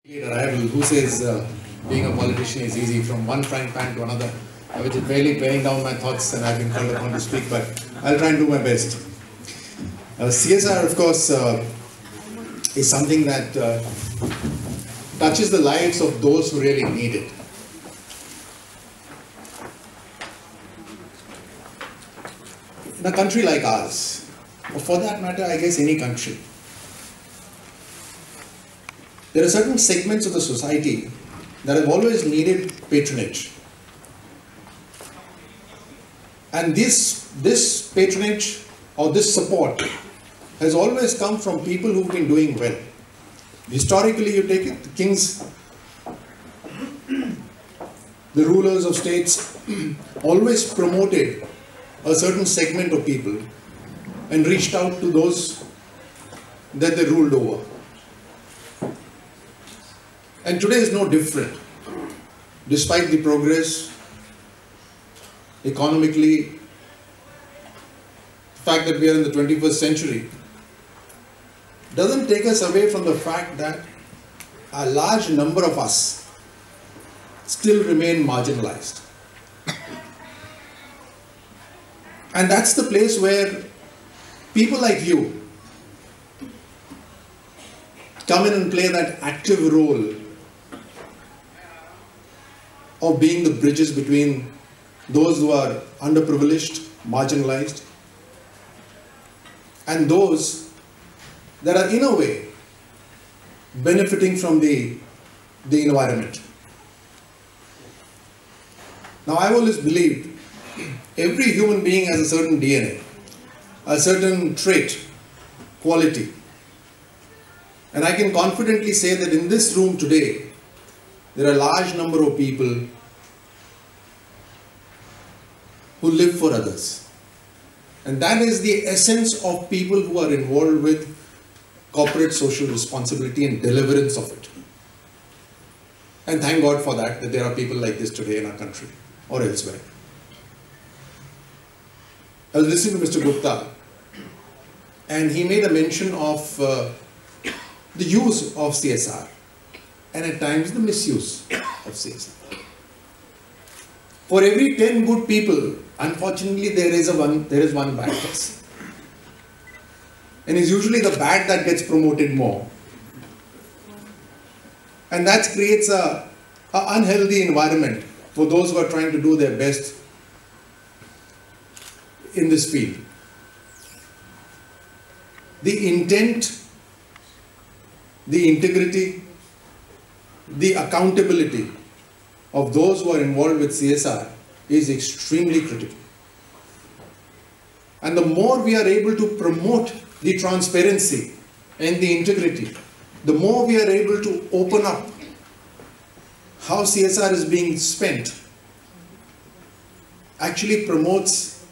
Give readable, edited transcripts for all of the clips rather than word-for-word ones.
Arrival, who says being a politician is easy from one frying pan to another, which is barely paying down my thoughts, and I've been called upon to speak, but I'll try and do my best. CSR, of course, is something that touches the lives of those who really need it. In a country like ours, or for that matter, I guess any country, there are certain segments of the society that have always needed patronage. And this patronage or this support has always come from people who've been doing well. Historically, you take it, the kings, the rulers of states always promoted a certain segment of people and reached out to those that they ruled over. And today is no different. Despite the progress economically, the fact that we are in the 21st century doesn't take us away from the fact that a large number of us still remain marginalized. And that's the place where people like you come in and play that active role of being the bridges between those who are underprivileged, marginalized, and those that are in a way benefiting from the environment. Now, I've always believed every human being has a certain DNA, a certain trait, quality. And I can confidently say that in this room today, there are a large number of people who live for others. And that is the essence of people who are involved with corporate social responsibility and deliverance of it. And thank God for that there are people like this today in our country or elsewhere. I was listening to Mr. Gupta, and he made a mention of the use of CSR and at times the misuse of CSR. For every 10 good people, unfortunately there is one bad person. And it's usually the bad that gets promoted more. And that creates an unhealthy environment for those who are trying to do their best in this field. The intent, the integrity, the accountability of those who are involved with CSR is extremely critical. And the more we are able to promote the transparency and the integrity, the more we are able to open up how CSR is being spent, actually promotes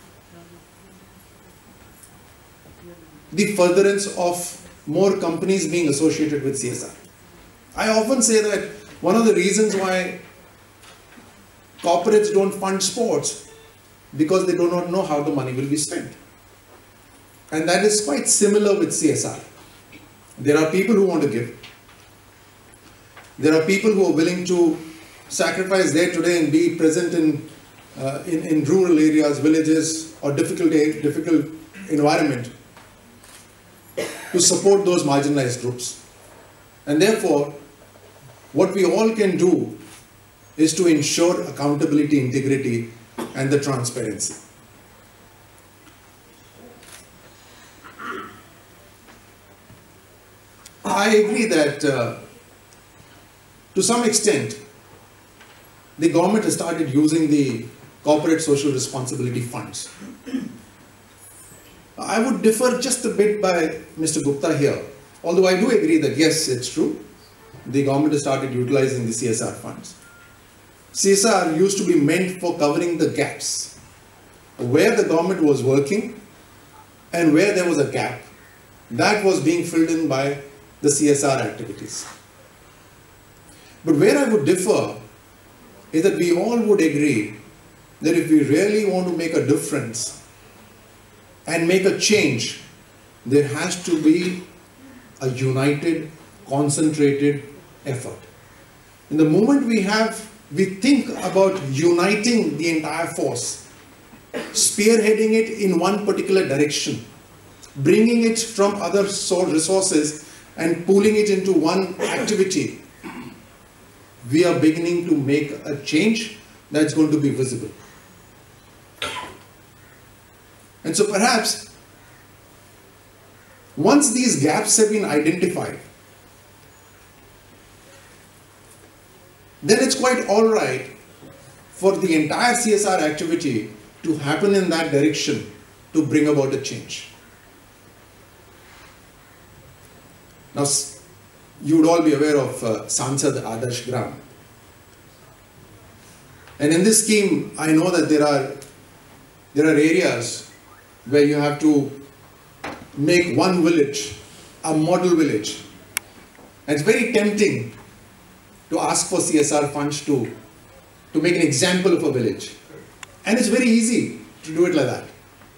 the furtherance of more companies being associated with CSR. I often say that one of the reasons why corporates don't fund sports because they do not know how the money will be spent. And that is quite similar with CSR. There are people who want to give. There are people who are willing to sacrifice day to day and be present in rural areas, villages, or difficult environment to support those marginalized groups. And therefore, what we all can do is to ensure accountability, integrity, and the transparency. I agree that to some extent, the government has started using the corporate social responsibility funds. I would differ just a bit by Mr. Gupta here, although I do agree that yes, it's true. The government has started utilizing the CSR funds. CSR used to be meant for covering the gaps, where the government was working and where there was a gap. That was being filled in by the CSR activities. But where I would differ is that we all would agree that if we really want to make a difference and make a change, there has to be a united, concentrated effort. In the moment we think about uniting the entire force, spearheading it in one particular direction, bringing it from other resources and pooling it into one activity, we are beginning to make a change that's going to be visible. And so perhaps once these gaps have been identified, then it's quite all right for the entire CSR activity to happen in that direction to bring about a change. Now, you would all be aware of Sansad Adarsh Gram. And in this scheme, I know that there are areas where you have to make one village a model village. And it's very tempting to ask for CSR funds to make an example of a village. And it's very easy to do it like that.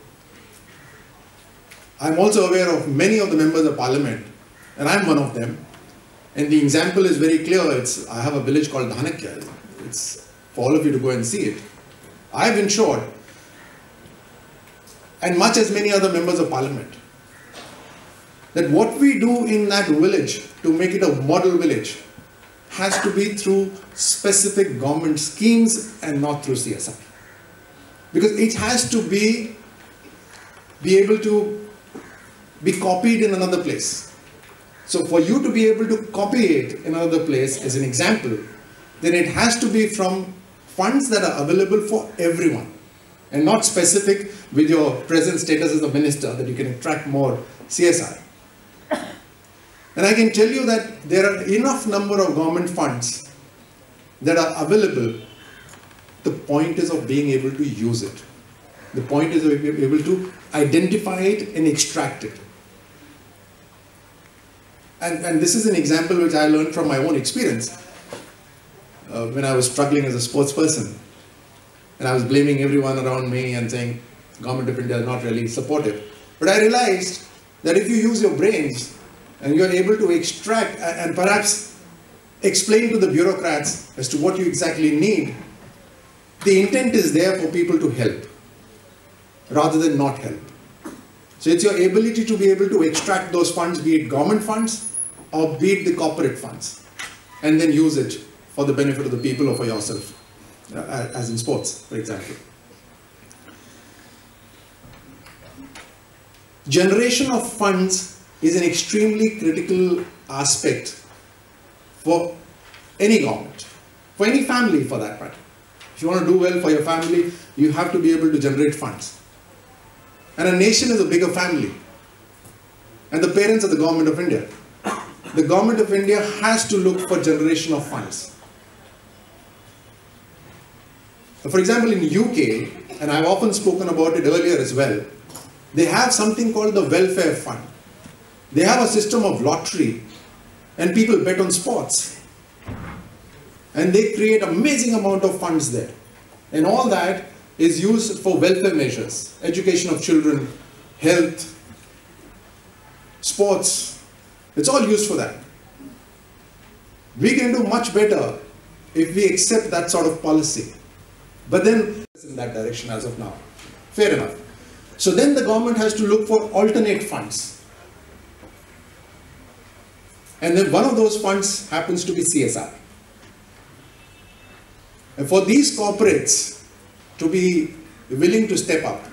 I'm also aware of many of the members of parliament, and I'm one of them. And the example is very clear. I have a village called Dhanakya. It's for all of you to go and see it. I've ensured, and much as many other members of parliament, that what we do in that village to make it a model village has to be through specific government schemes and not through CSR. Because it has to be able to be copied in another place. So for you to be able to copy it in another place as an example, then it has to be from funds that are available for everyone and not specific with your present status as a minister that you can attract more CSR. And I can tell you that there are enough number of government funds that are available. The point is of being able to use it. The point is of being able to identify it and extract it. And this is an example which I learned from my own experience when I was struggling as a sports person. And I was blaming everyone around me and saying, Government of India is not really supportive. But I realized that if you use your brains and you're able to extract and perhaps explain to the bureaucrats as to what you exactly need, the intent is there for people to help rather than not help. So it's your ability to be able to extract those funds, be it government funds or be it the corporate funds, and then use it for the benefit of the people or for yourself, as in sports, for example. Generation of funds is an extremely critical aspect for any government, for any family for that matter. If you want to do well for your family, you have to be able to generate funds. And a nation is a bigger family. And the parents are the Government of India. The Government of India has to look for generation of funds. For example, in UK, and I've often spoken about it earlier as well, they have something called the Welfare Fund. They have a system of lottery and people bet on sports. And they create amazing amount of funds there. And all that is used for welfare measures, education of children, health, sports. It's all used for that. We can do much better if we accept that sort of policy. But then it's in that direction as of now. Fair enough. So then the government has to look for alternate funds. And then one of those funds happens to be CSR. And for these corporates to be willing to step up,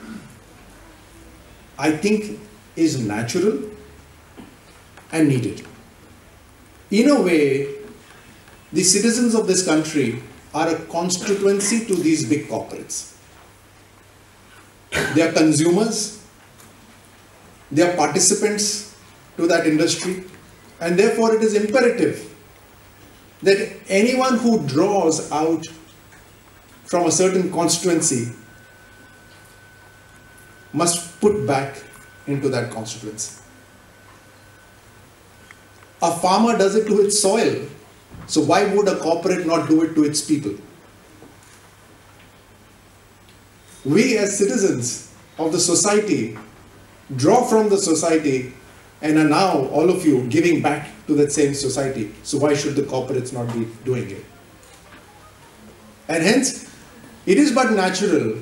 I think is natural and needed. In a way, the citizens of this country are a constituency to these big corporates. They are consumers, they are participants to that industry, and therefore it is imperative that anyone who draws out from a certain constituency must put back into that constituency. A farmer does it to its soil, so why would a corporate not do it to its people? We as citizens of the society draw from the society and are now, all of you, giving back to that same society. So why should the corporates not be doing it? And hence, it is but natural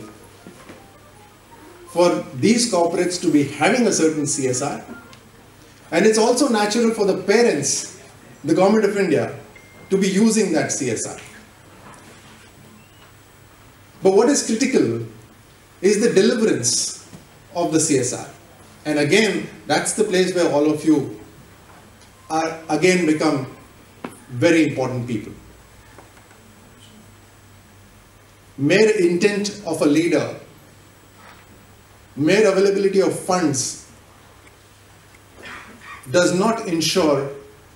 for these corporates to be having a certain CSR. And it's also natural for the parents, the Government of India, to be using that CSR. But what is critical is the deliverance of the CSR. And again, that's the place where all of you are again become very important people. Mere intent of a leader, mere availability of funds does not ensure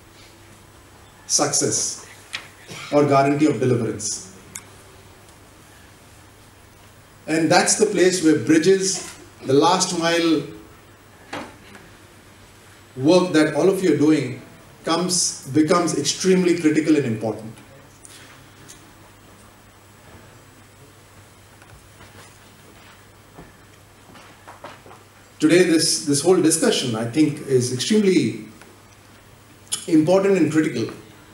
success or guarantee of deliverance. And that's the place where bridges, the last mile work that all of you are doing becomes extremely critical and important. Today, this whole discussion, I think, is extremely important and critical,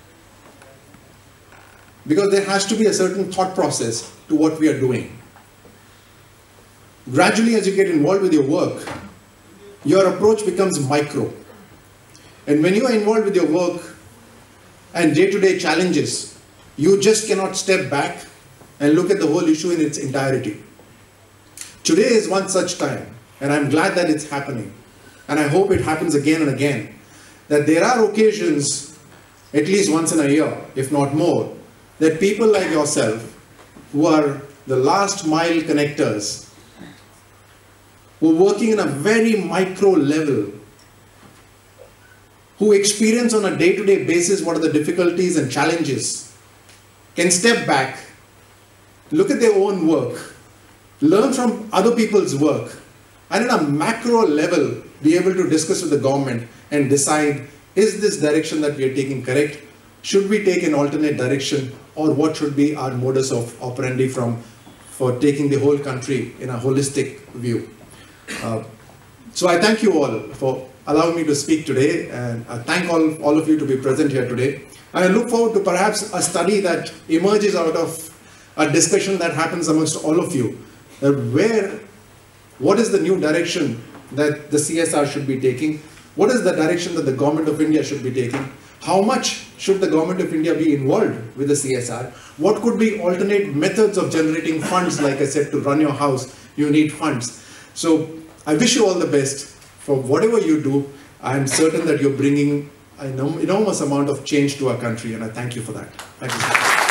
because there has to be a certain thought process to what we are doing. Gradually, as you get involved with your work, your approach becomes micro. And when you are involved with your work and day-to-day challenges, you just cannot step back and look at the whole issue in its entirety. Today is one such time, and I'm glad that it's happening. And I hope it happens again and again, that there are occasions, at least once in a year, if not more, that people like yourself, who are the last mile connectors, who are working in a very micro level, who experience on a day-to-day basis what are the difficulties and challenges, can step back, look at their own work, learn from other people's work, and at a macro level be able to discuss with the government and decide, is this direction that we are taking correct? Should we take an alternate direction, or what should be our modus operandi for taking the whole country in a holistic view? So I thank you all for allowing me to speak today, and I thank all of you to be present here today. And I look forward to perhaps a study that emerges out of a discussion that happens amongst all of you, what is the new direction that the CSR should be taking? What is the direction that the Government of India should be taking? How much should the Government of India be involved with the CSR? What could be alternate methods of generating funds? Like I said, to run your house, you need funds. So I wish you all the best for whatever you do. I am certain that you're bringing an enormous amount of change to our country, and I thank you for that. Thank you.